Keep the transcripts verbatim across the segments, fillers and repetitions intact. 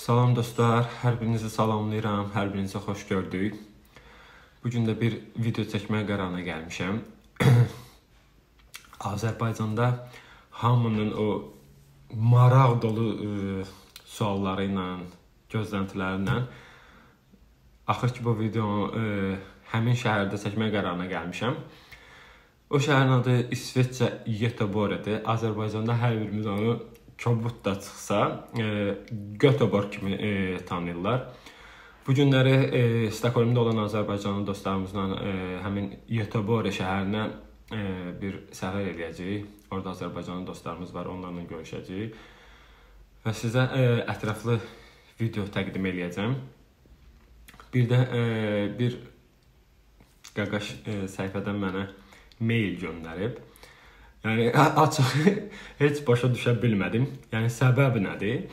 Salam dostlar, hər birinizi salamlayıram, hər birinizi xoş gördük. Bugün də bir video çəkməyə qərarına gəlmişəm. Azərbaycanda hamının o maraq dolu e, sualları ilə, gözləntiləri ilə axır ki bu videonu e, həmin şəhərdə çəkməyə qərarına gəlmişəm. O şəhərin adı İsveçcə Göteborg'dir. Azərbaycanda hər birimiz onu kobud da çıxsa, e, Göteborg kimi e, tanıyırlar. Bu günləri e, Stokholmda olan Azərbaycanlı dostlarımızla e, həmin Göteborg şəhərinə e, bir səfər edəcəyik. Orada Azərbaycanlı dostlarımız var, onlarla görüşəcəyik. Və sizə e, ətraflı video təqdim edəcəm. Bir də e, bir qaqaş e, səhifədən mənə mail göndərib. Yəni açıq heç başa düşə bilmədim. Yəni səbəbi nədir?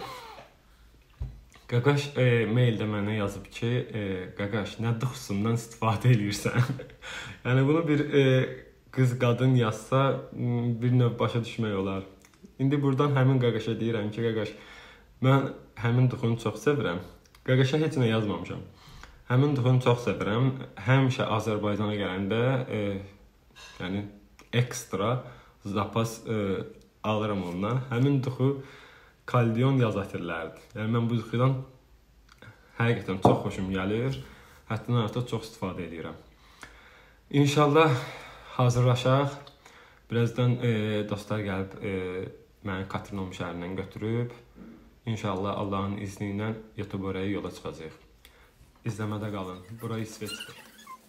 Qaqaş e, maildə mənə yazıb ki, e, qaqaş nə duxusundan istifadə edirsən? Yəni bunu bir e, qız qadın yazsa bir növ başa düşmək olar. İndi buradan həmin qaqaşa deyirəm ki, qaqaş mən həmin duxunu çox sevirəm. Qaqaşa heç nə yazmamışam. Həmin duxunu çox sevirəm. Həmişə Azərbaycana gələndə e, yəni ekstra zapas e, alıram ondan. Həmin duxu kaldion yazatırlardı. Yəni mən bu duxudan həqiqətən çox xoşum gəlir. Həddindən artıq çox istifadə edirəm. İnşallah hazırlaşaq. Birazdan e, dostlar gəlib e, məni Katrinom şəhərindən götürüb. İnşallah Allahın izni ilə Göteborg'a yola çıxacağıq. İzləmədə qalın. Bura İsveçdir.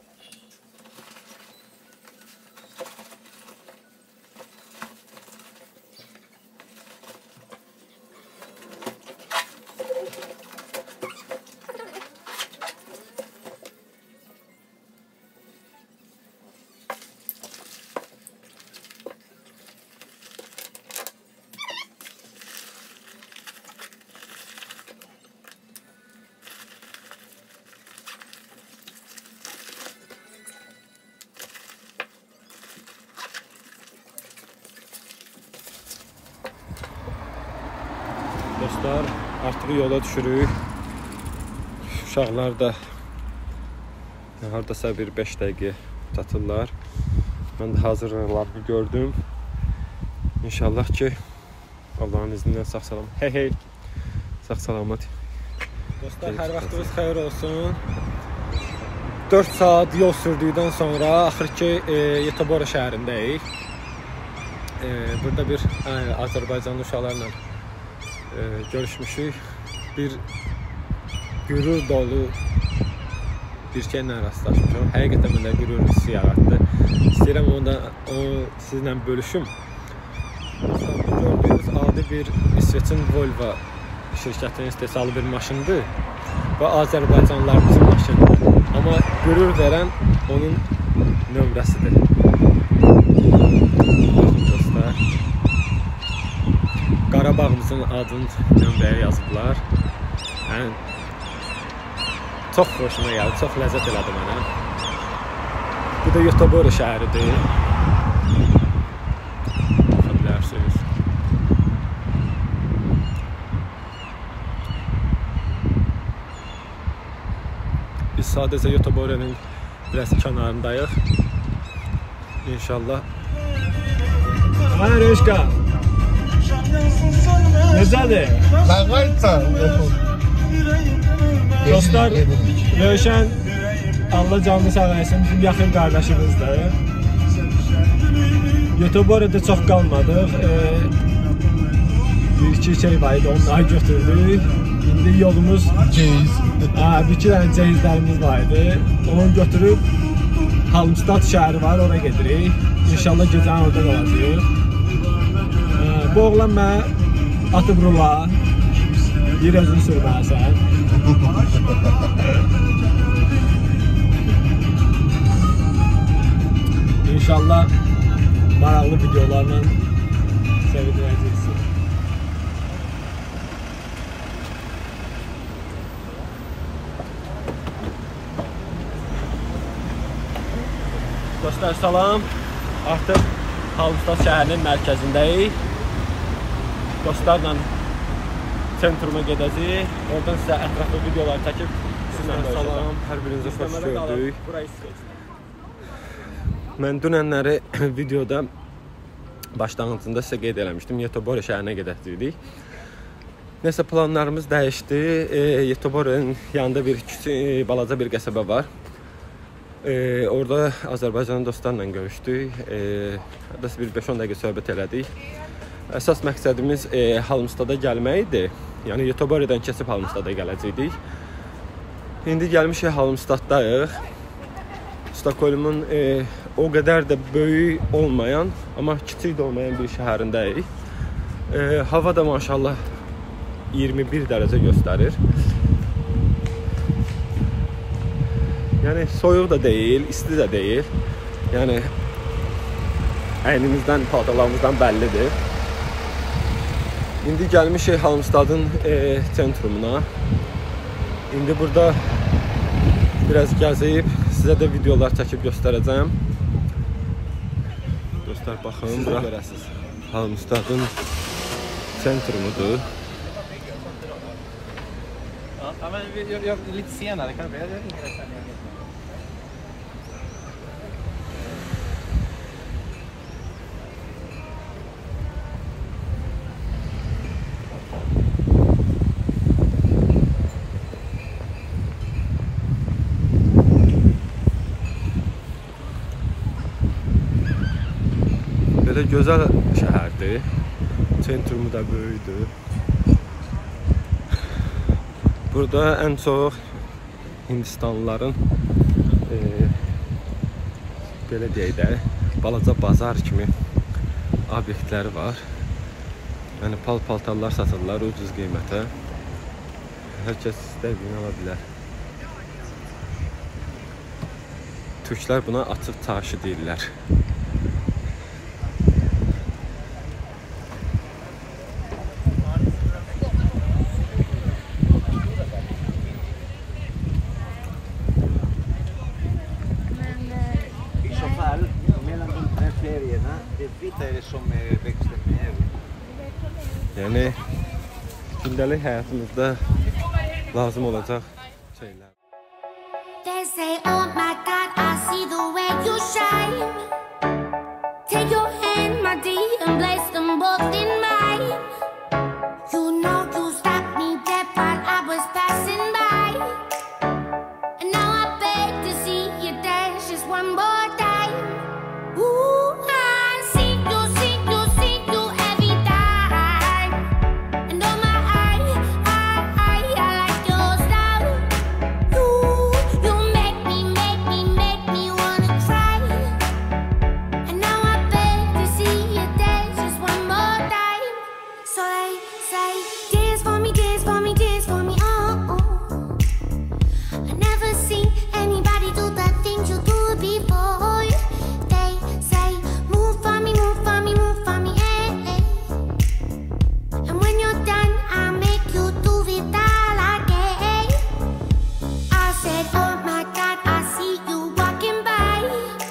Dostlar, artıq yola düşürük. Uşaqlar da hardasa bir beş dəqiqə çatırlar. Mən də hazırlıqlarını gördüm. İnşallah ki Allahın iznindən sağ salam. Hey hey. Sağ salamat. Dostlar, hər vaxtınız xeyir olsun. dörd saat yol sürdükdən sonra axır ki Göteborg şəhərindəyik. E, burada bir e, Azərbaycanlı uşaqlarla e, görüşmüşük. Bir qürur dolu bir şeylə rastlaşmışam. Həqiqətən məndə qürur hissi yaratdı. İstəyirəm onu da onu sizlə bölüşüm. Bu gördüyünüz adi bir İsveçin Volvo şirkətinin istehsalı bir maşındır və Azərbaycanlılarımızın maşınıdır. Amma qürur verən onun nömrəsidir. Dostlar, Qarabağımızın adını nömrəyə yazıblar. Yəni, çox xoşuma gəldi, çox ləzzət elədi mənə. Bu da Göteborg şəhəridir. Baxa bilərsiniz. Biz sadəcə Göteborg'un biraz kənarındayıq. İnşallah. Hayır Reşka. Necədir? Lağaytsan. Dostlar, Rövşən Allah canlı sağlayasın, bizim yaxın qardaşımızdır. Göteborg'da çox qalmadıq. Ee, bir iki şey var idi, onları götürdük. İndi yolumuz Ceyiz. Ha, bir iki dənə ceyizlərimiz var idi. Onu götürüb Halmstad şəhəri var, oraya gedirik. İnşallah gecəni orada qalacağıq. Ee, bu oğlan mənə atıb rula. Bir özünü sürməlisən. İnşallah maraqlı videolarla sevindirəcəksiniz. Dostlar salam. Artıq Halmstad şəhərinin mərkəzindəyik. Dostlarla sentruma gedəcəyik. Oradan sizə ətraflı videolar çəkib sizlə salam, hər birinizə xoş gördük. Mən dünənləri videoda başlanğıcında sizə qeyd eləmişdim. Yetobori şəhərinə gedəcəydik. Nəsə planlarımız dəyişdi. E, Yetoborinin yanında bir küçük, balaca bir qəsəbə var. E, orada Azərbaycan dostlarla görüşdük. E, bir beş on dəqiqə söhbət elədik. Əsas məqsədimiz e, Halmstada gəlmək idi. Yəni Yetoboridən keçib Halmstada gələcəkdik. İndi gəlmişik Halmstaddayıq. Stockholmun e, o qədər də böyük olmayan, amma kiçik də olmayan bir şəhərindəyik. E, hava da maşallah iyirmi bir dərəcə göstərir. Yəni soyuq da deyil, isti də deyil. Yəni əynimizdən, paltarlarımızdan bəllidir. İndi gəlmişik Halmstadın e, sentrumuna. İndi burada biraz gəzib sizə də videolar çəkib göstərəcəm. Dostlar baxın, bura Halmstadın sentrumudur. Ja, men vi gör lite senare kan vi. Jag ringer dig sen. Belə gözəl şəhərdir. Sentrumu da böyükdür. Burada ən çox Hindistanlıların e, belə deyək də balaca bazar kimi obyektləri var. Yəni pal-paltarlar satırlar ucuz qiymətə. Hər kəs istədiyini ala bilər. Türklər buna açıq çarşı deyirlər. Yəni gündəlik həyatımızda lazım olacaq şeylər. They say, oh my God, I see the way you shine. Take your hand, my dear, and place them both in mine. You know you stopped me dead while I was passing by. And now I beg to see you dance just one more time. Ooh, I see you, see you, see you every time. And oh my, I, I, I, I like your style. You, you make me, make me, make me wanna cry. And now I beg to see you dance just one more time. So they say, dance for me, dance for me, dance for me, oh, oh. I never seen anybody do the things you do before. They say, move for me, move for me, move for me, eh, eh. And when you're done, I'll make you do it all again. I said, oh my God, I see you walking by.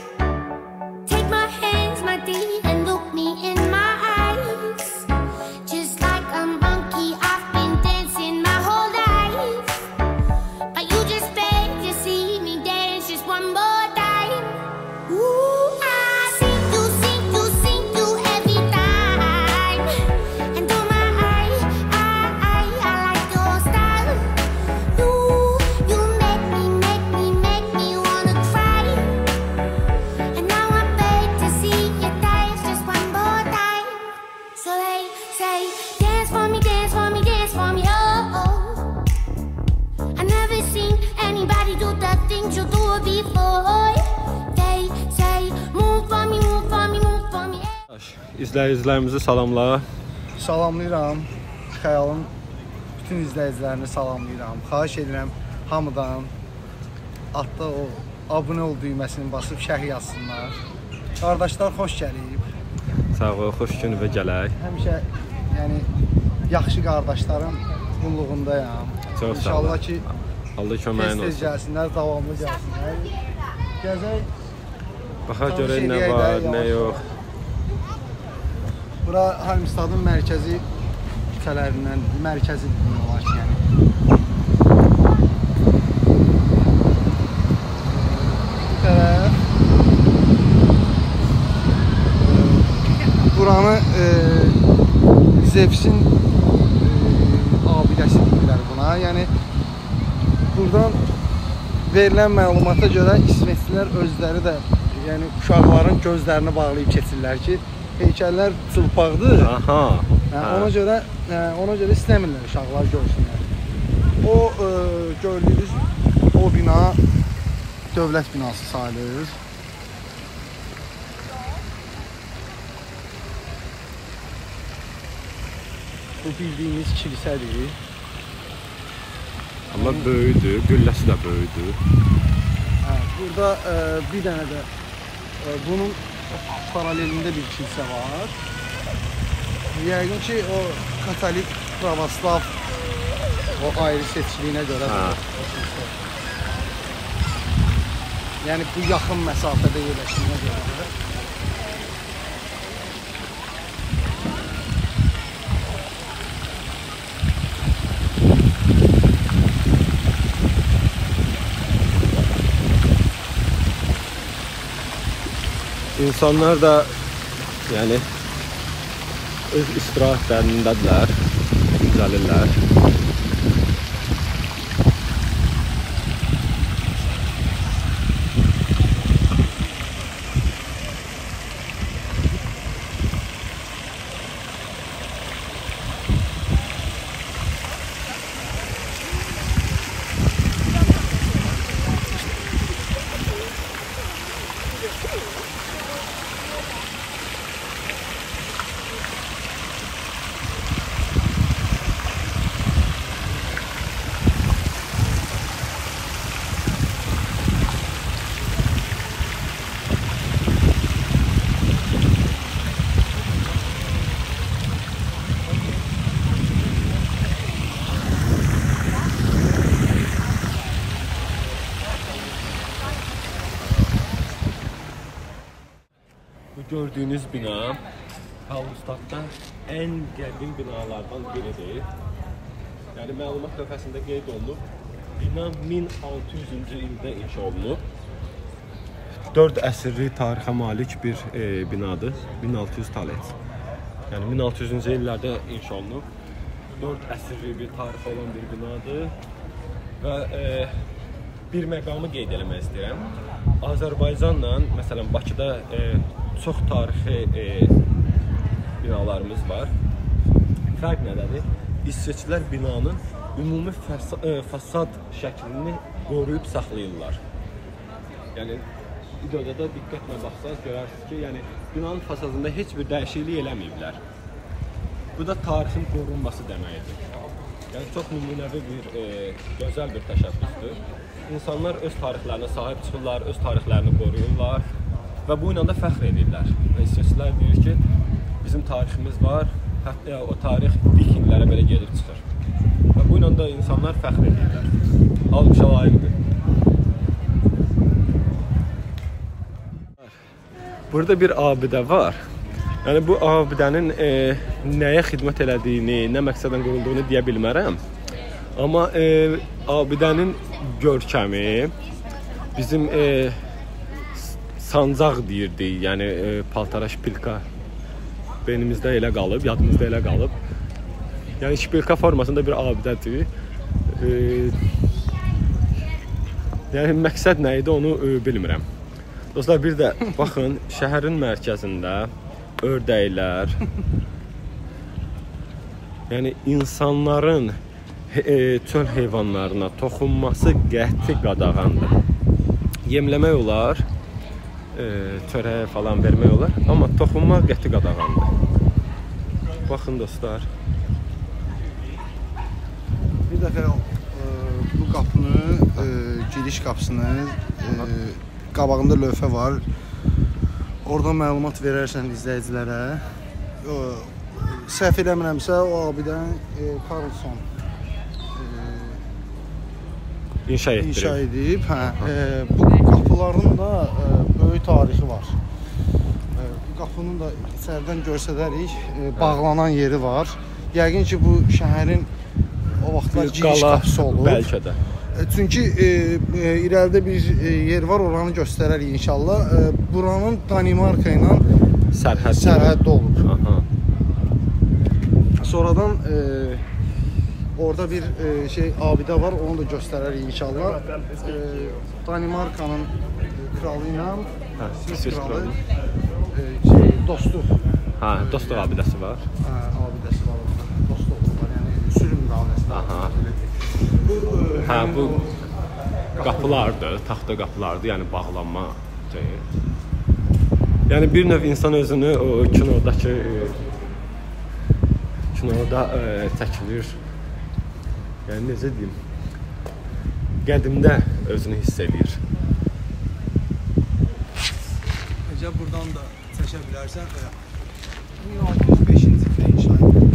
Take my hands, my dear, and look me in my eyes. Just like a monkey, I've been dancing my whole life. But you just beg to see me dance just one more time. Ooh, I see you, see you, see you every time. And oh my, I, I, I, I like your style. You, you make me, make me, make me wanna cry. And now I beg to see you dance just one more time. So they say, dance for me, dance for me, dance for me, oh, oh. I never seen anybody do the things you do before. They say, move for me, move for me, move for me. İzləyicilərimizi salamlar. Salamlayıram. Xəyalın bütün izləyicilərini salamlayıram. Xahiş edirəm hamıdan altda o abunə ol düyməsini basıb şərh yazsınlar. Qardaşlar xoş gəlib. Sağ ol, xoş günü və gələk. Həmişə yəni yaxşı qardaşlarım qulluğundayam. Çox sağ ol. İnşallah ki Allah köməyin tez-tez olsun. gəlsinlər, davamlı gəlsinlər. Gəzək. Baxa Tanış görək nə eləyək də, var, nə yavaş. yox. Bura Halmstadın mərkəzi küçələrindən mərkəzi bir bina olar ki, yəni. Bu tərəf buranı e, Zevsin e, abidəsi deyirlər buna. Yəni buradan verilən məlumata görə İsveçlilər özləri də, yəni uşaqların gözlərini bağlayıb keçirlər ki, heykəllər çılpaqdır. Aha. Hə, ona görə ona görə istəmirlər uşaqlar görsünlər. O e, gördüyünüz o bina dövlət binası sayılır. Bu bildiyimiz kilsədir. Amma böyüdür, gülləsi də böyüdür. Hə, burada e, bir dənə də e, bunun paralelində bir kilsə var. Yəqin ki, o katolik, pravoslav o ayrı seçiliyinə görə hə. O kilsə. Yəni bu yaxın məsafədə yerləşdiyinə görə. İnsanlar da yəni öz istirahətlərindədirlər, düzəlirlər. Bu gördüyünüz bina Halmstadda ən qədim binalardan biridir. Yəni məlumat lövhəsində qeyd olunub. Bina min altı yüzüncü ildə inşa olunub. dörd əsrlik tarixə malik bir e, binadır. min altı yüz talet. Yəni min altı yüzüncü illərdə inşa olunub. dörd əsrlik bir tarixi olan bir binadır. Və e, bir məqamı qeyd eləmək istəyirəm. Azərbaycanla, məsələn, Bakıda e, çox tarixi e, binalarımız var. Fərq nədədir? İsveçlilər binanın ümumi fasad, e, fasad şəklini qoruyub saxlayırlar. Yəni videoda da diqqətlə baxsanız görərsiniz ki, yəni binanın fasadında heç bir dəyişiklik eləməyiblər. Bu da tarixin qorunması deməkdir. Yəni çox nümunəvi bir, e, gözəl bir təşəbbüsdür. İnsanlar öz tarixlərinə sahib çıxırlar, öz tarixlərini qoruyurlar və bu ilə də fəxr edirlər. Və İsveçlilər deyir ki, bizim tariximiz var, hətta o tarix vikinglərə belə gedib çıxır. Və bu ilə də insanlar fəxr edirlər. Alqışa layiqdir. Burada bir abidə var. Yəni bu abidənin e, nəyə xidmət elədiyini, nə məqsədlə qurulduğunu deyə bilmərəm. Amma e, abidənin görkəmi bizim e, sancaq deyirdik, yəni e, paltara şpilka beynimizdə elə qalıb, yadımızda elə qalıb. Yəni şpilka formasında bir abidədir. E, yəni məqsəd nə idi onu e, bilmirəm. Dostlar, bir də baxın, şəhərin mərkəzində ördəklər, yəni insanların e, çöl heyvanlarına toxunması qəti qadağandır. Yemləmək olar, e, çörək falan vermək olar, amma toxunmaq qəti qadağandır. Baxın dostlar. Bir dəfə e, bu qapını, e, giriş qapısını, e, qabağında lövhə var. Oradan məlumat verərsən izləyicilərə. O, səhv eləmirəmsə, o abidən e, Karlsson e, İnşa etdirib. İnşa edib. Hə, e, bu qapıların da e, böyük tarixi var. E, bu qapının da içəridən görsədərik, e, bağlanan yeri var. Yəqin ki, bu şəhərin o vaxtlar giriş qapısı olub. Bəlkə də. Çünki e, e, irəlidə bir e, yer var, oranı göstərərik inşallah. E, buranın Danimarka ilə sərhəddə sərhəddə olub. Aha. Sonradan e, orada bir e, şey abidə var, onu da göstərərik inşallah. E, Danimarkanın kralı ilə Swiss kralı e, şey, dostu. Ha, dostluq abidəsi var. Hə, abidəsi var orada. Dostluq var, yəni sülh müqaviləsi. Aha. Hə, bu qapılardır, taxta qapılardır, yəni bağlanma şeyi. Yəni bir növ insan özünü o kinodakı e, kinoda e, çəkilir. Yəni necə deyim? Qədimdə özünü hiss edir. Necə buradan da çəkə bilərsən və min altı yüz beşinci ildə inşa edilib.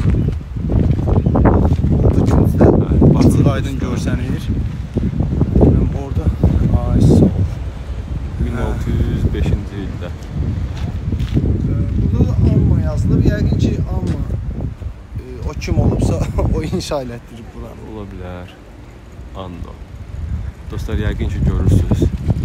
Orada küncdə açıq aydın görsənir. Orada ay sağ ol. min altı yüz beşinci ildə. Burada da Amma yazılıb. Yəqin ki, Amma e, o kim olubsa o inşa elətdirib buranı. Ola bilər. Anno. Dostlar, yəqin ki, görürsünüz.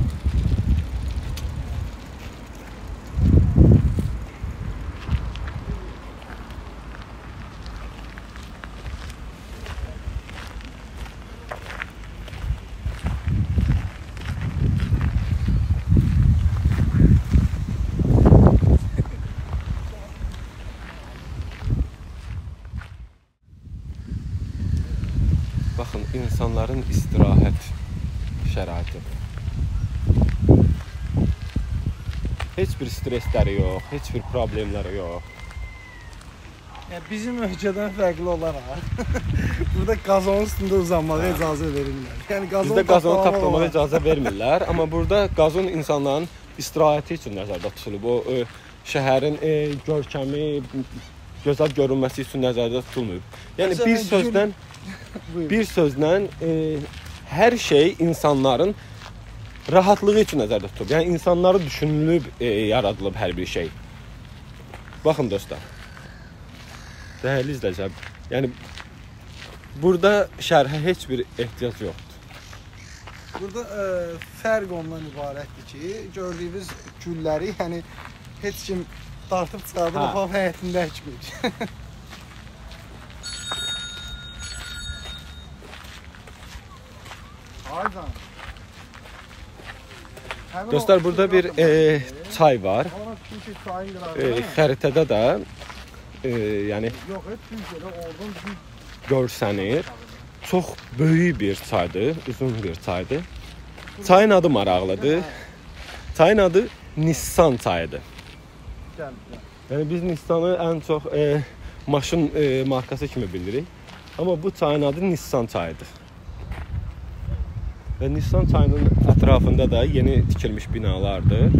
Baxın, insanların istirahət şəraiti. Heç bir stressləri yox, heç bir problemləri yox. Yəni bizim ölkədən fərqli olaraq burada qazonun üstündə uzanmağa icazə verirlər. Yəni qazon Bizdə qazonu tapdalamağa icazə vermirlər, amma burada qazon insanların istirahəti üçün nəzərdə tutulub. O e, şəhərin e, görkəmi, gözəl görünməsi üçün nəzərdə tutulmayıb. Yəni Məsələn, bir sözdən bir sözlə e, hər şey insanların rahatlığı üçün nəzərdə tutulub. Yəni insanları düşünülüb, e, yaradılıb hər bir şey. Baxın dostlar. Dəyərli izləyicilər, yəni burada şərhə heç bir ehtiyac yoxdur. Burada e, fərq ondan ibarətdir ki, gördüyünüz gülləri, yəni heç kim dartıb çıxardıb o həyətində əkmir. Aydan. Dostlar, burada bir e, çay var. E, xəritədə də e, yəni görsənir. Çox böyük bir çaydır, uzun bir çaydır. Çayın adı maraqlıdır. Çayın adı Nissan çayıdır. Yəni biz Nissanı ən çox e, maşın e, markası kimi bilirik. Amma bu çayın adı Nissan çayıdır. Və Nissan çayının ətrafında da yeni tikilmiş binalardır.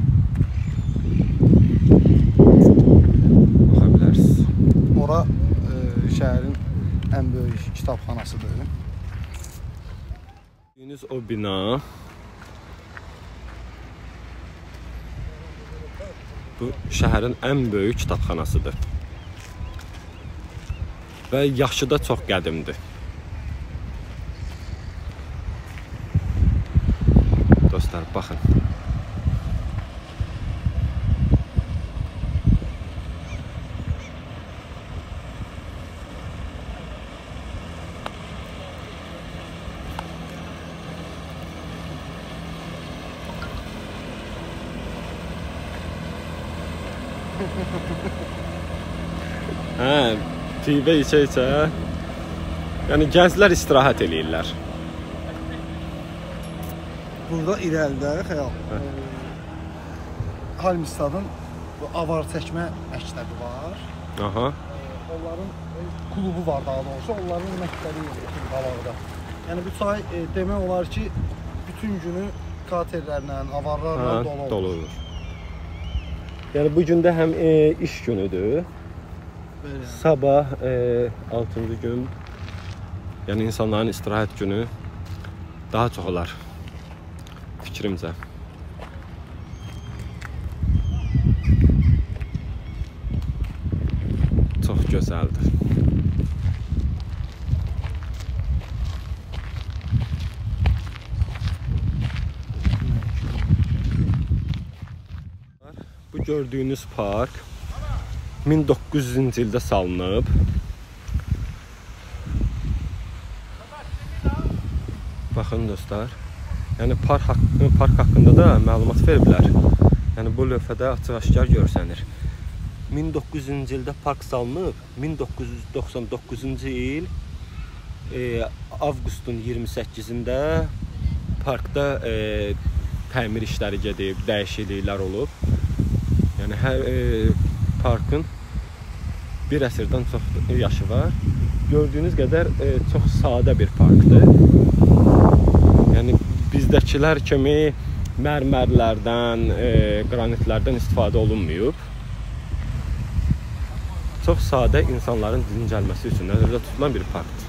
Baxa bilərsiniz. Ora e, şəhərin ən böyük kitabxanasıdır. Gördüyünüz o bina bu şəhərin ən böyük kitabxanasıdır. Və yaşı da çox qədimdir. Dostlar, baxın. Hə, pivə içə-içə. Yəni gənclər istirahət eləyirlər. Burada irəlidə xəyal e, Halmstadın avar çəkmə məktəbi var. Aha. E, onların e, klubu var daha doğrusu. Onların məktəbi yoxdur qalaqda. Yəni bu çay e, demək olar ki, bütün günü katerlərlə, avarlarla Ha, dolu olur. dolu olur. Yəni bu gün də həm e, iş günüdür. Belə. Sabah e, altıncı gün, yəni insanların istirahət günü daha çox olar fikrimcə. Çox gözəldir. gördüyünüz park min doqquz yüzüncü ildə salınıb. Baxın dostlar. Yəni park, haqqı, park haqqında da məlumat veriblər. Yəni bu lövhədə açıq-aşkar görsənir. min doqquz yüzüncü ildə park salınıb. min doqquz yüz doxsan doqquzuncu il e, avqustun iyirmi səkkizində parkda e, təmir işləri gedib, dəyişikliklər olub. Yəni hər e, parkın bir əsrdən çox yaşı var. Gördüyünüz qədər e, çox sadə bir parkdır. Yəni bizdəkilər kimi mərmərlərdən, e, qranitlərdən istifadə olunmayıb. Çox sadə insanların dincəlməsi üçün nəzərdə tutulan bir parkdır.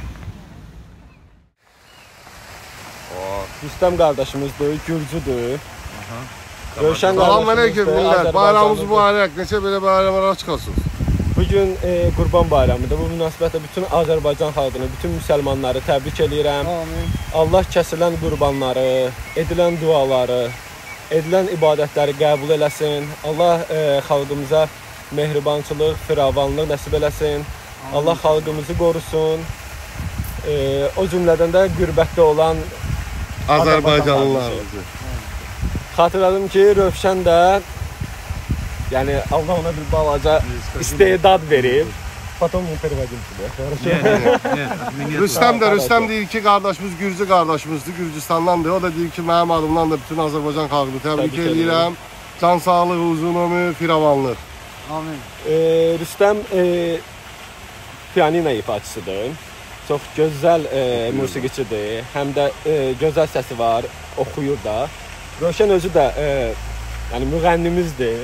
Rüstəm qardaşımızdır, Gürcüdür. Rövşən Salam aleyküm millet. Bayramımız mübarək. Neçə belə bayramlara çıxasınız? Bugün e, Qurban Bayramıdır. Bu münasibətlə bütün Azərbaycan xalqını, bütün müsəlmanları təbrik edirəm. Amin. Allah kəsilən qurbanları, edilən duaları, edilən ibadətləri qəbul eləsin. Allah e, xalqımıza mehribançılıq, firavanlıq nəsib eləsin. Amin. Allah xalqımızı qorusun. E, o cümlədən də qürbətdə olan Azərbaycanlılarımızı. Xatırladım ki, Rövşən də yəni Allah ona bir balaca istedad verib. Potom intervadim size. Rüstəm də, Rüstəm deyir ki, qardaşımız Gürcü qardaşımızdır, Gürcüstandandır. O da deyir ki, mənim adımdan da bütün Azərbaycan xalqını təbrik edirəm. Can sağlığı, uzun ömür, firavanlıq. Amin. E, Rüstəm e, pianino ifaçısıdır. Çox gözəl e, musiqiçidir. Həm də e, gözəl səsi var, oxuyur da. Rövşən özü də e, yəni müğənnimizdir.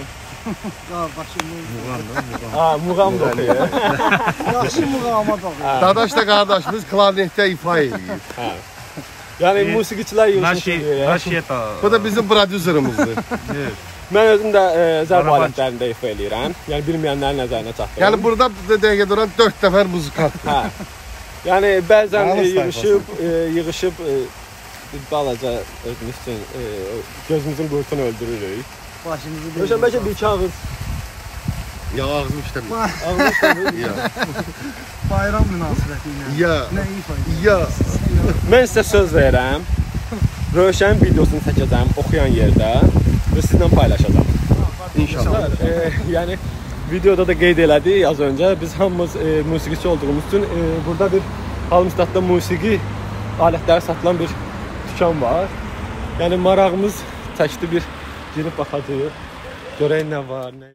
Ha, muğam da oxuyur. Yaxşı muğama da oxuyur. Dadaş da qardaşımız klarnetdə ifa edir. Hə. Yəni musiqiçilər yığılmışdır. Bu da bizim prodüserimizdir. Mən özüm də e, zərb alətlərində ifa edirəm. Yəni bilməyənlərin nəzərinə çatdırıram. Yəni burada dəqiqə duran dörd nəfər muzikantdır. Hə. Yəni bəzən e, yığışıb, e, yığışıb e, bir balaca özümüz üçün e, gözümüzün qurtunu öldürürük. Başımızı deyil. Rövşən bəlkə bir iki ağız. Ya ağzım işləmir. Ağız işləmir. Bayram münasibəti ilə. Ya. Nə ifa edir? Ya. Mən sizə söz verirəm. Rövşənin videosunu çəkəcəm oxuyan yerdə və sizlə paylaşacağam. İnşallah. E, yəni videoda da qeyd elədik az öncə. Biz hamımız e, musiqiçi olduğumuz üçün e, burada bir Halmstadda musiqi alətləri satılan bir dükan var. Yəni marağımız çəkdi, bir girib baxacağıq. Görək nə var, nə.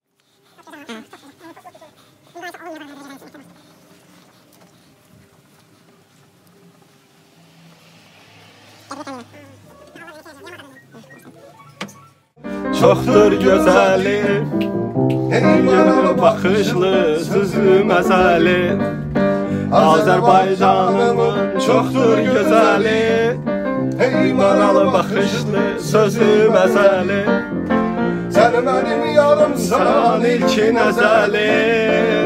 Çoxdur gözəli, yeni baxışlı, sözü məzəli. Azərbaycanımın çoxdur gözəli, maralı baxışlı, sözü məzəli. Sən mənim yarımsan, ilkin əzəlim.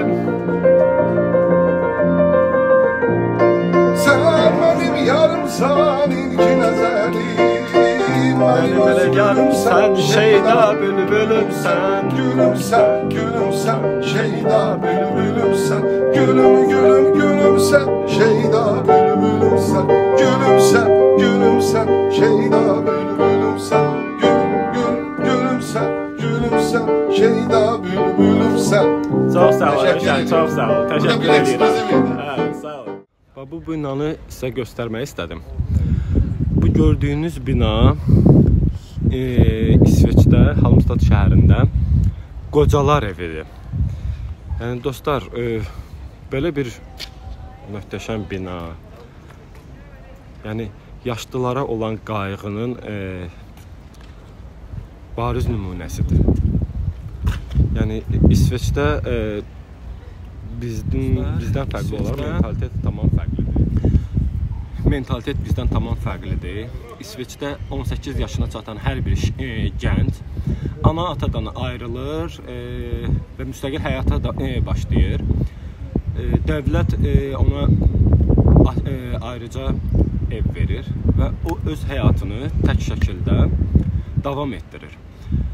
Sən mənim yarımsan, ilkin əzəlim. Mənim elə yarımsan, şeyda bülbülümsən. Gülümsən, gülümsən, şeyda bülbülümsən. Gülüm, gülüm, gülümsən, şeyda bülbülümsən. Gülümsən, gülümsən, şeyda bülbülümsən. Gül, gül, gülümsən, gülümsən, şeyda bülbülümsən. Çox sağ ol, Təşəkkür Rövşən, çox sağ ol. Təşəkkür Bu da bir ekskluziv edirəm. idi. Hə, sağ ol. Bu binanı sizə göstərmək istədim. Bu gördüyünüz bina e, İsveçdə, Halmstad şəhərində qocalar evidir. Yəni dostlar, e, belə bir möhtəşəm bina, yəni yaşlılara olan qayğının e, bariz nümunəsidir. Yəni İsveçdə e, bizdən, bizdən fərqli olaraq mentalitet tamam fərqlidir. Mentalitet bizdən tamam fərqlidir. İsveçdə on səkkiz yaşına çatan hər bir e, gənc ana atadan ayrılır e, və müstəqil həyata da, e, başlayır. E, dövlət e, ona e, ayrıca ev verir və o öz həyatını tək şəkildə davam etdirir.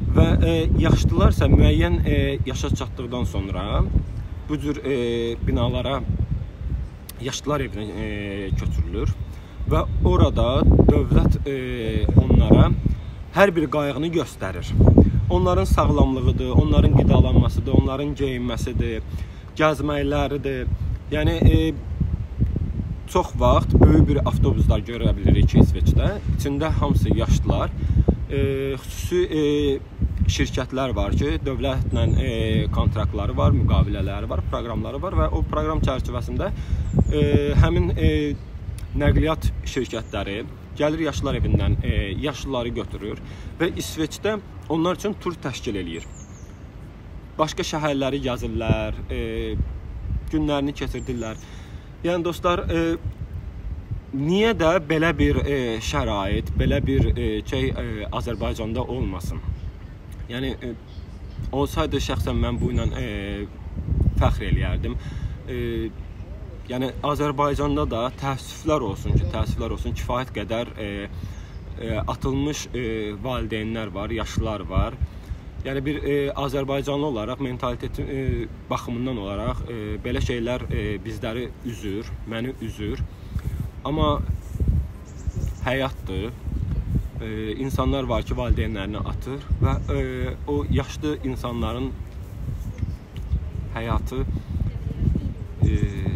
və e, yaşlılar isə müəyyən e, yaşa çatdıqdan sonra bu cür e, binalara yaşlılar evinə e, köçürülür və orada dövlət e, onlara hər bir qayğını göstərir. Onların sağlamlığıdır, onların qidalanmasıdır, onların geyinməsidir, gəzməkləridir. Yəni e, çox vaxt böyük bir avtobuslar görə bilirik ki, İsveçdə. İçində hamısı yaşlılar. E, xüsusi e, şirkətlər var ki, dövlətlə e, kontraktları var, müqavilələri var, proqramları var və o proqram çərçivəsində e, həmin e, nəqliyyat şirkətləri gəlir yaşlılar evindən e, yaşlıları götürür və İsveçdə onlar üçün tur təşkil eləyir. Başqa şəhərləri gəzirlər, e, günlərini keçirdirlər. Yəni dostlar, e, niyə də belə bir e, şərait, belə bir e, şey e, Azərbaycanda olmasın? Yəni e, olsaydı şəxsən mən bu ilə e, fəxr eləyərdim. E, yəni Azərbaycanda da təəssüflər olsun ki, təəssüflər olsun, kifayət qədər e, e, atılmış e, valideynlər var, yaşlılar var. Yəni bir e, Azərbaycanlı olaraq, mentaliteti e, baxımından olaraq e, belə şeylər e, bizləri üzür, məni üzür. Amma həyatdır. E, insanlar var ki, valideynlərini atır və e, o yaşlı insanların həyatı e,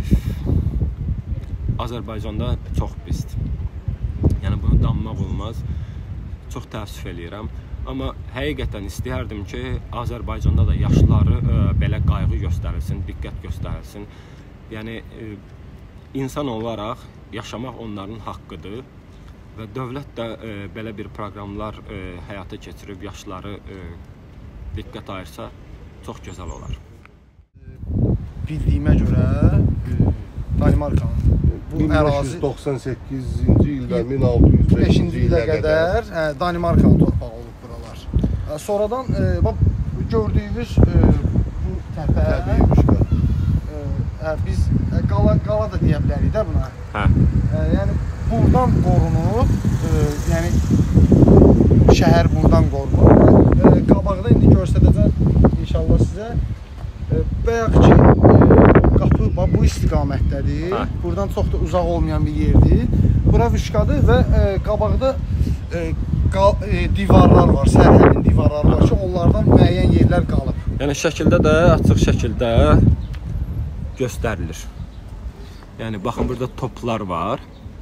Azərbaycanda çox pisdir. Yəni bunu danmaq olmaz. Çox təəssüf eləyirəm. Amma həqiqətən istəyərdim ki, Azərbaycanda da yaşlıları e, belə qayğı göstərilsin, diqqət göstərilsin. Yəni e, insan olaraq yaşamaq onların haqqıdır və dövlət də e, belə bir proqramlar e, həyata keçirib yaşlıları e, diqqət ayırsa çox gözəl olar. Bildiyimə görə e, Danimarkanın bu min beş yüz doxsan səkkizinci ildən min altı yüz beşinci ilə qədər hə, Danimarkanın torpağı olub buralar. E, sonradan e, bax gördüyünüz e, bu təpə təbii müşkə. E, hə, biz e, qala qala da deyə bilərik də buna. Hə. E, yəni buradan qorunub, e, yəni şəhər buradan qorunub. E, qabaqda indi göstərəcəm inşallah sizə. E, bayaqki e, qapı bu istiqamətdədir. Hə. Buradan çox da uzaq olmayan bir yerdir. Bura Vüşkadır və e, qabaqda e, qal, e, divarlar var, sərhədin divarları var ki, onlardan müəyyən yerlər qalıb. Yəni şəkildə də açıq şəkildə göstərilir. Yəni baxın, burada toplar var.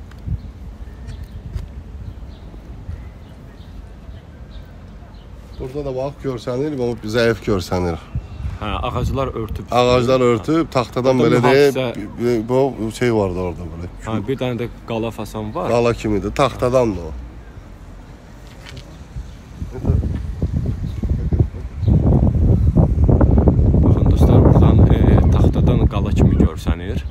Burada da bax görsənir, amma zəif görsənir. Hə, ağaclar örtüb. Ağaclar örtüb, taxtadan Orada belə mühafizə- deyib, bu şey vardı orada belə. Hə, bir dənə də qala fasan var. Qala kimidir, taxtadan da o. Baxın dostlar, buradan e, taxtadan qala kimi görsənir.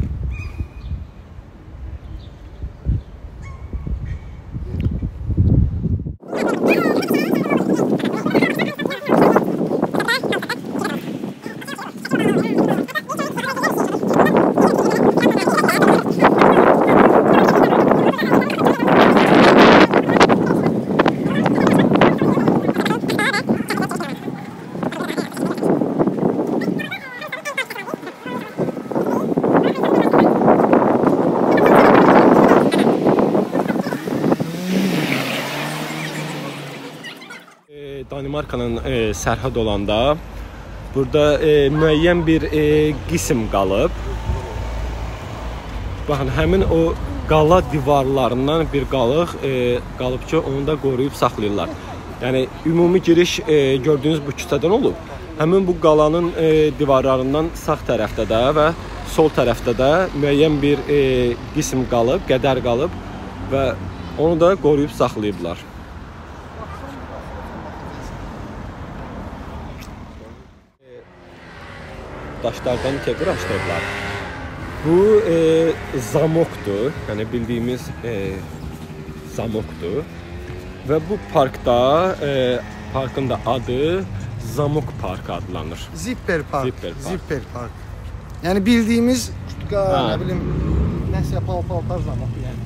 Danimarkanın e, sərhəd olanda burada e, müəyyən bir e, qism qalıb. Baxın, həmin o qala divarlarından bir qalıq e, qalıb ki, onu da qoruyub saxlayırlar. Yəni ümumi giriş e, gördüyünüz bu küçədən olub. Həmin bu qalanın e, divarlarından sağ tərəfdə də və sol tərəfdə də müəyyən bir e, qism qalıb, qədər qalıb və onu da qoruyub saxlayıblar. Daşlardan quraşdırıblar. Bu e, zamokdur, yəni bildiyimiz e, zamokdur və bu parkda e, parkın da adı Zamok Parkı adlanır. Zipper Park. Zipper Park. Zipper Park. Yəni bildiyimiz qa, Hə. nə bilim nəsə pal-paltar zamoku yəni.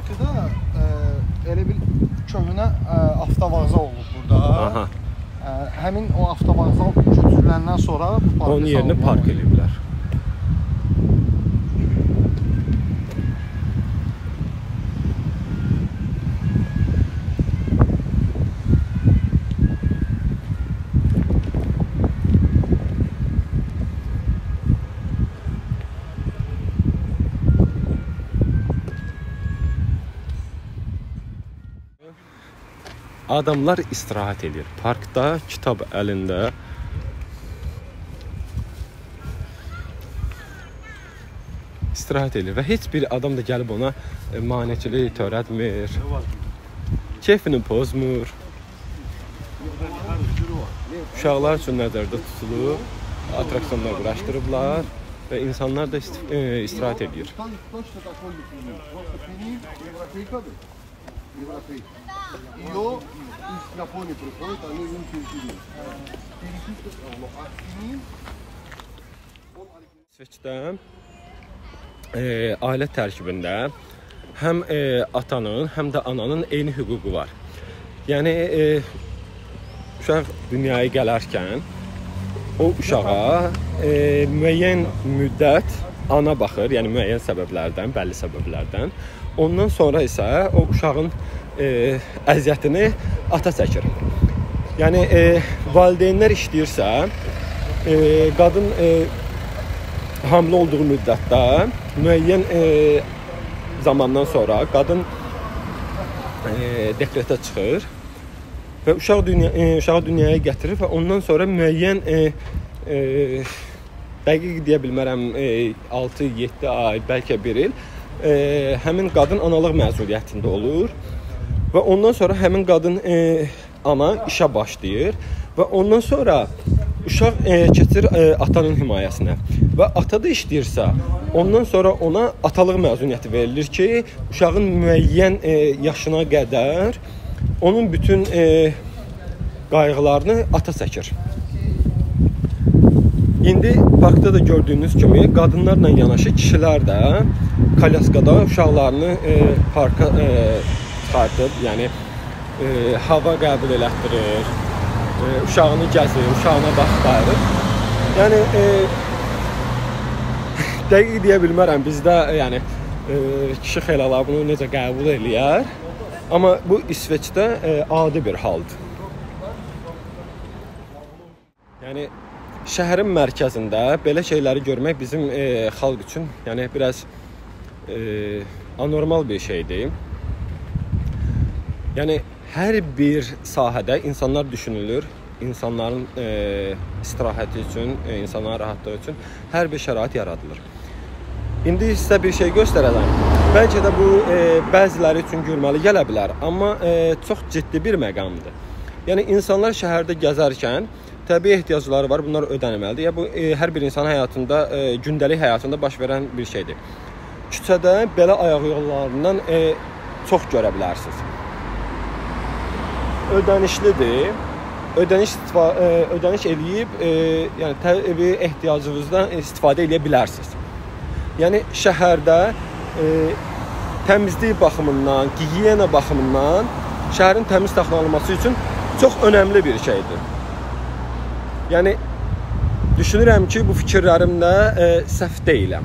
parkı da ə, elə bir köhnə ə, avtovağzal olub burada. Aha. Ə, həmin o avtovağzal götürüləndən sonra bu parkı Onun yerini salınmalı. park ediblər. Adamlar istirahət edir. Parkda kitab əlində. İstirahət edir və heç bir adam da gəlib ona maneçilik törətmir. Keyfini pozmur. Uşaqlar üçün nəzərdə tutulub, atraksiyonlar quraşdırıblar və insanlar da ist e, istirahət edir. Ее на фоне приходит, они им переписывают. İsveçdə e, ailə tərkibində həm e, atanın, həm də ananın eyni hüququ var. Yəni e, uşaq dünyaya gələrkən o uşağa e, müəyyən müddət ana baxır, yəni müəyyən səbəblərdən, bəlli səbəblərdən. Ondan sonra isə o uşağın e, əziyyətini ata çəkir. Yəni e, valideynlər işləyirsə, e, qadın e, hamile olduğu müddətdə müəyyən e, zamandan sonra qadın e, dekretə çıxır və uşaq dünya e, uşağı dünyaya gətirir və ondan sonra müəyyən e, e, dəqiq deyə bilmərəm e, altı yeddi ay, bəlkə bir il e, həmin qadın analıq məsuliyyətində olur və ondan sonra həmin qadın e, ana işə başlayır və ondan sonra uşaq e, keçir e, atanın himayəsinə və ata da işləyirsə, ondan sonra ona atalıq məzuniyyəti verilir ki, uşağın müəyyən e, yaşına qədər onun bütün e, qayğılarını ata çəkir. İndi parkda da gördüyünüz kimi qadınlarla yanaşı kişilər də kalyaskada uşaqlarını e, parka e, çıxartıb, yəni e, hava qəbul elətdirir, e, uşağını gəzir, uşağına baxdırır. Yəni e, dəqiq deyə bilmərəm, bizdə yəni e, kişi xeylalar bunu necə qəbul eləyər, amma bu İsveçdə e, adi bir haldır. Yəni şəhərin mərkəzində belə şeyləri görmək bizim e, xalq üçün yəni biraz e, anormal bir şeydir. Yəni hər bir sahədə insanlar düşünülür, insanların e, istirahəti üçün, e, insanların rahatlığı üçün hər bir şərait yaradılır. İndi sizə bir şey göstərəcəm. Bəlkə də bu e, bəziləri üçün gülməli gələ bilər, amma e, çox ciddi bir məqamdır. Yəni insanlar şəhərdə gəzərkən təbii ehtiyacları var, bunlar ödənilməlidir. Ya bu e, hər bir insan həyatında, e, gündəlik həyatında baş verən bir şeydir. Küçədə belə ayaq yollarından e, çox görə bilərsiniz. Ödənişlidir. Ödəniş e, ödəniş eləyib, e, yəni təbii ehtiyacınızdan istifadə edə bilərsiniz. Yəni şəhərdə e, təmizlik baxımından, gigiyena baxımından şəhərin təmiz saxlanılması üçün çox önəmli bir şeydir. Yəni düşünürəm ki, bu fikirlərimdə e, səhv deyiləm.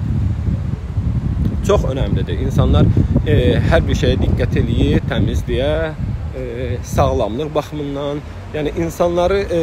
Çox önəmlidir. İnsanlar e, hər bir şeyə diqqət eləyir, təmizliyə, e, sağlamlıq baxımından. Yəni insanları e,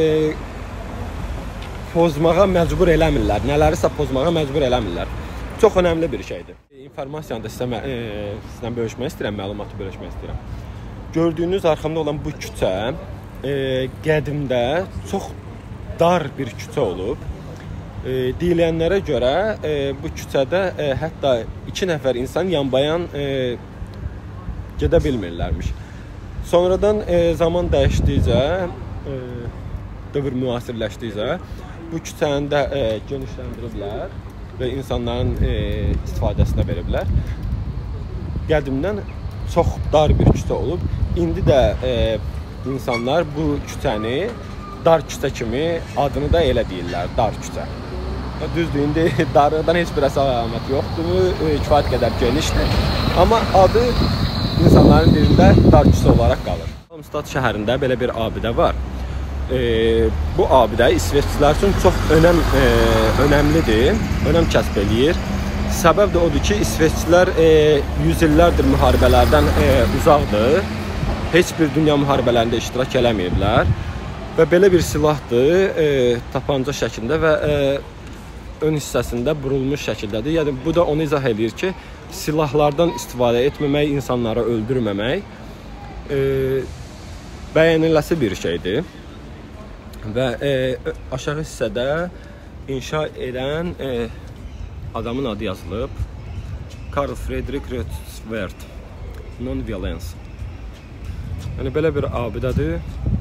pozmağa məcbur eləmirlər. Nələrisə pozmağa məcbur eləmirlər. Çox önəmli bir şeydir. İnformasiyanı da sizə e, sizlə bölüşmək istəyirəm, məlumatı bölüşmək istəyirəm. Gördüyünüz arxamda olan bu küçə e, qədimdə çox dar bir küçə olub. E, deyilənlərə görə e, bu küçədə e, hətta iki nəfər insan yanbayan e, gedə bilmirlərmiş. Sonradan e, zaman dəyişdikcə, e, dövr müasirləşdikcə bu küçəni də e, genişləndiriblər və insanların e, istifadəsinə veriblər. Qədimdən çox dar bir küçə olub. İndi də e, insanlar bu küçəni dar küçə kimi adını da elə deyirlər, dar küçə. Düzdür, indi dardan heç bir əlamət yoxdur, kifayət qədər genişdir. Amma adı insanların dilində Darküs olaraq qalır. Halmstad şəhərində belə bir abidə var. E, bu abidə İsveçlilər üçün çox önəm, e, önəmlidir, önəm kəsb eləyir. Səbəb də odur ki, İsveçlilər e, yüz illərdir müharibələrdən e, uzaqdır. Heç bir dünya müharibələrində iştirak eləməyiblər. Və belə bir silahdır, e, tapanca şəklində və e, ön hissəsində burulmuş şəkildədir. Yəni, bu da onu izah edir ki, silahlardan istifadə etməmək, insanları öldürməmək e, bəyəniləsi bir şeydir. Və e, aşağı hissədə inşa edən e, adamın adı yazılıb. Karl Friedrich Rødsvert, Non-Violence. Yəni, belə bir abidədir.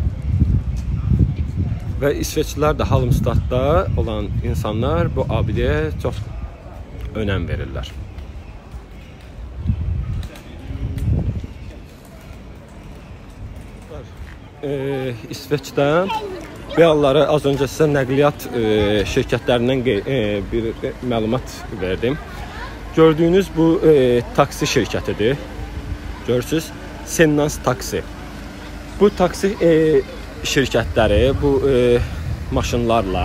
Və İsveçlilər də Halmstadda olan insanlar bu abidəyə çox önəm verirlər. E, İsveçdə Beyalıları az öncə sizə nəqliyyat e, şirkətlərindən e, bir e, məlumat verdim. Gördüyünüz bu e, taksi şirkətidir. Görürsünüz, Sennans Taksi. Bu taksi e, şirkətləri bu e, maşınlarla,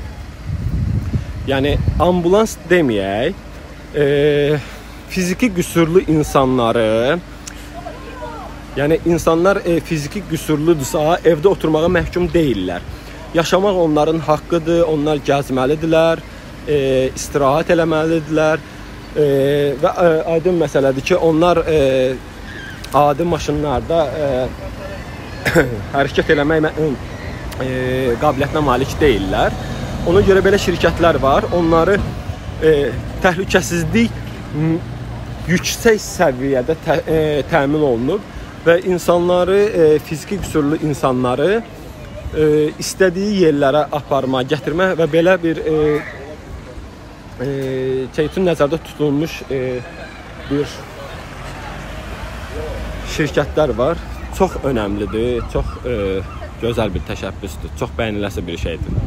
yəni ambulans deməyək, e, fiziki qüsurlu insanları, yəni insanlar e, fiziki qüsurludursa evdə oturmağa məhkum deyillər. Yaşamaq onların haqqıdır, onlar gəzməlidirlər, e, istirahət eləməlidirlər e, və e, aydın məsələdir ki, onlar e, adi maşınlarda e, hərəkət eləmək e, qabiliyyətinə malik deyillər. Ona görə belə şirkətlər var, onları e, təhlükəsizlik yüksək səviyyədə tə, e, təmin olunub və insanları, e, fiziki qüsurlu insanları e, istədiyi yerlərə aparma, gətirmə və belə bir e, e, şey üçün nəzərdə tutulmuş e, bir şirkətlər var. Çox önəmlidir, çox e, gözəl bir təşəbbüsdür, çox bəyəniləsi bir şeydir.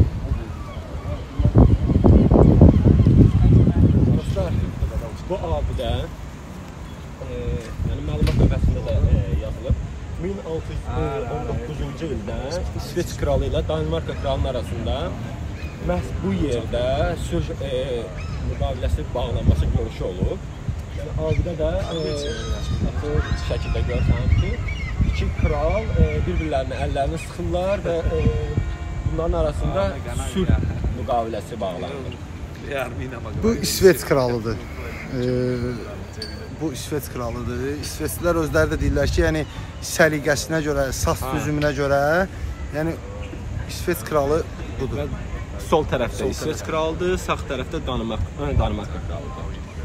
Dostlar, bu abidə e, yəni məlumat növbəsində də e, yazılıb. min altı yüz on doqquzuncu ildə İsveç kralı ilə Danimarka kralının arasında məhz bu yerdə sülh e, müqaviləsi bağlanması görüşü olub. Yəni abidə də e, açıq şəkildə görsən ki, iki kral e, bir-birlərinin əllərini sıxırlar və e, bunların arasında sülh müqaviləsi bağlanır. Bu İsveç kralıdır. Ee, bu İsveç kralıdır. İsveçlilər özləri də deyirlər ki, yəni səliqəsinə görə, saf düzümünə görə, yəni İsveç kralı budur. Və sol tərəfdə sol İsveç kralıdır, sağ tərəfdə Danimarka, Danimarka kralıdır.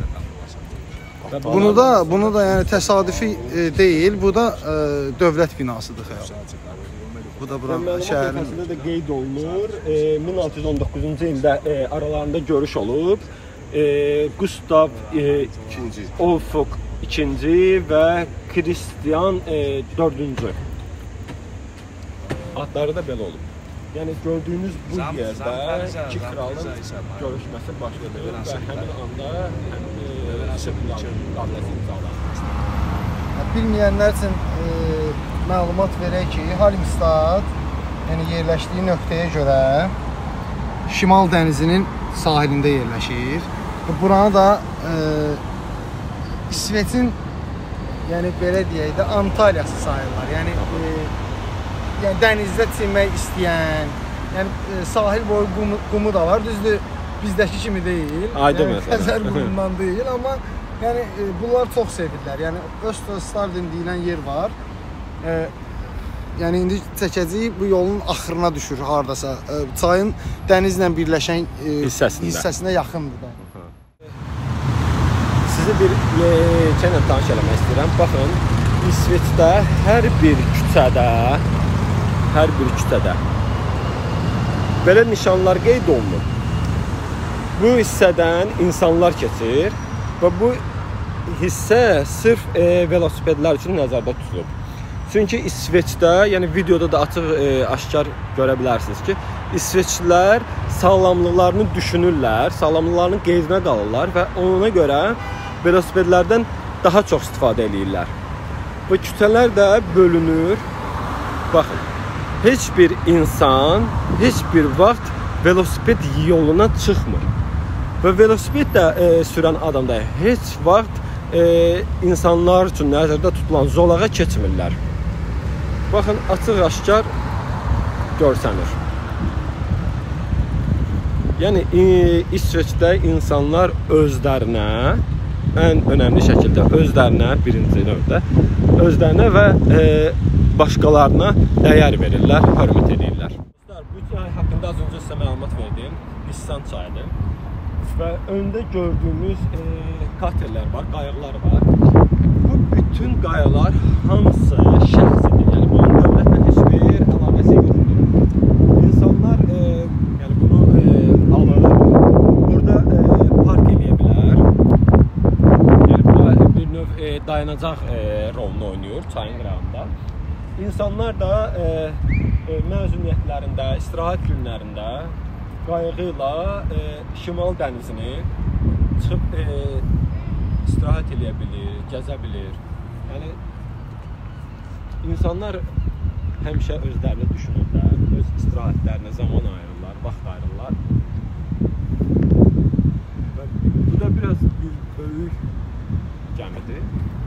Bunu da, bunu da yəni təsadüfi e, deyil, bu da e, dövlət binasıdır xəyal. Bu da buranın şəhərin də qeyd olunur. E, min altı yüz on doqquzuncu ildə e, aralarında görüş olub. E, Gustav e, Olfok ikinci və Kristian e, dördüncü. Adları da belə olub. Yəni gördüyünüz bu yerdə iki kralın görüşməsi başladı və həmin anda həm bilməyənlər üçün e, məlumat verək ki, Halmstad yəni yerləşdiyi nöqtəyə görə Şimal dənizinin sahilində yerləşir. Buranı da e, İsveçin yəni belə deyək də Antalyası sayılır. Yəni e, yəni dənizdə çimmək istəyən, yəni e, sahil boyu qumu, qumu da var. Düzdür, bizdəki kimi deyil. Aydın yəni, Xəzər burundan deyil, amma yəni e, bunlar çox sevirlər. Yəni Öststadion deyilən yer var. E, yəni indi çəkəcəyik bu yolun axırına düşür hardasa. E, çayın dənizlə birləşən e, hissəsində. hissəsinə yaxındır da. Sizi bir şeylə tanış eləmək istəyirəm. Baxın, İsveçdə hər bir küçədə, hər bir küçədə belə nişanlar qeyd olunur. Bu hissədən insanlar keçir və bu hissə sırf e, velosipedlər üçün nəzərdə tutulub. Çünki İsveçdə, yəni videoda da açıq e, aşkar görə bilərsiniz ki, İsveçlilər sağlamlıqlarını düşünürlər, sağlamlıqlarının qeydinə qalırlar və ona görə velosipedlərdən daha çox istifadə edirlər. Bu küçələr də bölünür. Baxın, heç bir insan heç bir vaxt velosiped yoluna çıxmır. Və velosiped də e, sürən adam da heç vaxt e, insanlar üçün nəzərdə tutulan zolağa keçmirlər. Baxın, açıq-aşkar görsənir. Yəni e, İsveçdə insanlar özlərinə ən önəmli şəkildə özlərinə birinci növdə özlərinə və e, başqalarına dəyər verirlər, hörmət edirlər. Bu çay haqqında az öncə sizə məlumat verdim. Nissan çayıdır. Və öndə gördüyümüz e, katerlər var, qayıqlar var. Bu bütün qayıqlar hamısı şəxsidir. Yəni bunun dövlətlə heç bir əlaqəsi yoxdur. İnsanlar e, yəni bunu e, alır, burada e, park edə bilər. Yəni bu bir növ e, dayanacaq e, rolunu oynayır çayın qırağında. İnsanlar da e, e, məzuniyyətlərində, istirahət günlərində qayığı ilə e, Şimal dənizini çıxıb e, istirahət edə bilir, gəzə bilir. Yəni insanlar həmişə özlərini düşünürlər, öz istirahətlərinə zaman ayırırlar, vaxt ayırırlar. Və bu da biraz bir böyük gəmidir.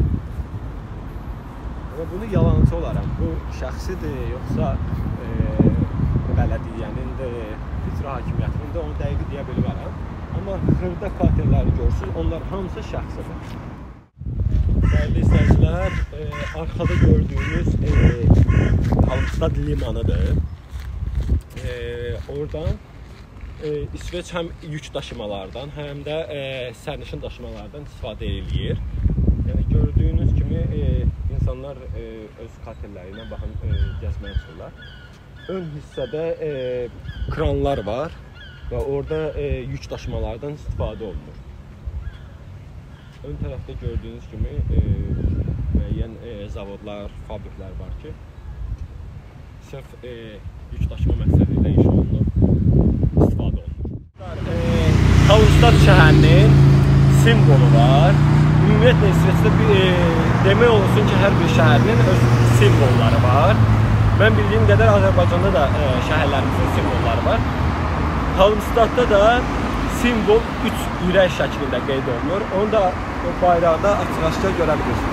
Və bunu yalancı olaraq, bu şəxsidir, yoxsa e, bələdiyyənin də, icra hakimiyyətinin də onu dəqiq deyə bilmərəm. Amma xırda katerləri görsün, onlar hamısı şəxsidir. Dəyərli izləyicilər, e, arxada gördüyünüz e, Halmstad limanıdır. E, oradan e, İsveç həm yük daşımalardan, həm də e, sərnişin daşımalardan istifadə edir. Yəni gördüyünüz kimi e, insanlar e, öz katerləri ilə baxın e, gəzməyə çıxırlar. Ön hissədə e, kranlar var və orada e, yük daşımalardan istifadə olunur. Ön tərəfdə gördüyünüz kimi e, müəyyən e, zavodlar, fabriklər var ki, sırf e, yük daşıma məqsədi ilə inşa olunub, istifadə olunur. E, Halmstad şəhərinin simvolu var. Ümumiyyətlə İsveçdə bir, e, demək olsun ki, hər bir şəhərinin öz simvolları var. Mən bildiyim qədər Azərbaycanda da e, şəhərlərimizin simvolları var. Halmstadda da simvol üç ürək şəklində qeyd olunur. Onu da bayraqda açıq-aşkar görə bilirsiniz.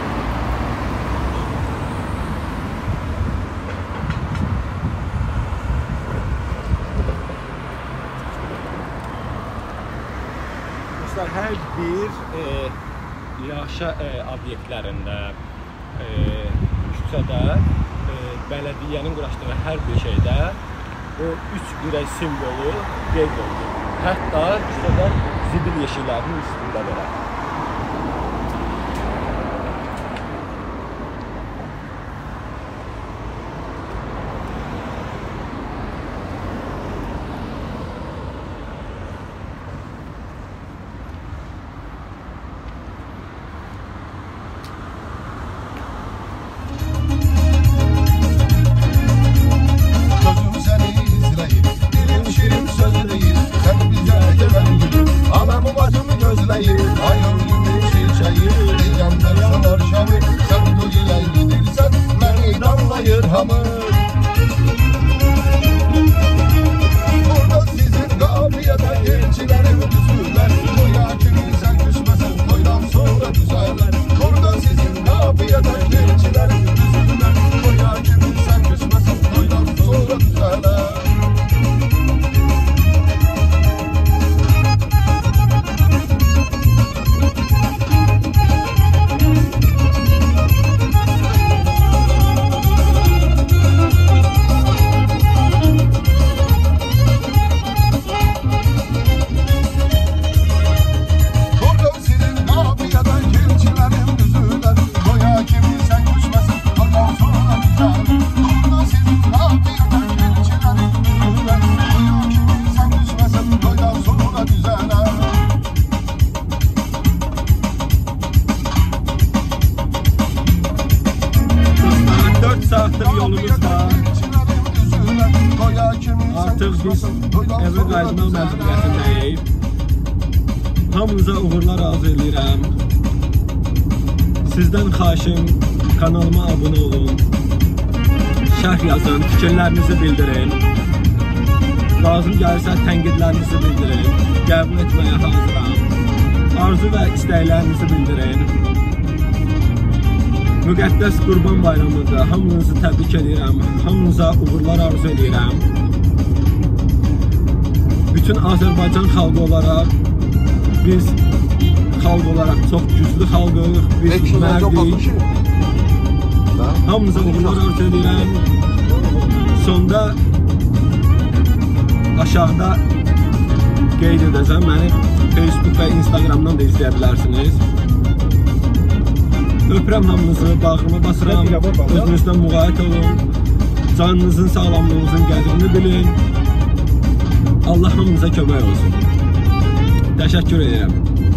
Dostlar, hər bir e, yaşa e, obyektlərində, e, küçədə, e, bələdiyyənin quraşdığı hər bir şeydə o üç ürək simvolu qeyd olunur. Hətta küçədə zibil yeşiklərinin üstündə belə. Evə qayıtmaq məcburiyyətindəyik. Hamınıza uğurlar arzu edirəm. Sizdən xahişim, kanalıma abunə olun. Şərh yazın, fikirlərinizi bildirin. Lazım gəlirsə tənqidlərinizi bildirin. Qəbul etməyə hazıram. Arzu və istəklərinizi bildirin. Müqəddəs Qurban Bayramında hamınızı təbrik edirəm. Hamınıza uğurlar arzu edirəm. Bütün Azərbaycan xalqı olaraq biz xalq olaraq çox güclü xalqıq. Biz mərdik. Hamınıza uğurlar arzu edirəm. Sonda aşağıda qeyd edəcəm. Məni Facebook və Instagramdan da izləyə bilərsiniz. Öpürəm hamınızı, bağrıma basıram. Özünüzdən müğayət olun. Canınızın, sağlamlığınızın qədrini bilin. Allah hamınıza kömək olsun. Təşəkkür edirəm.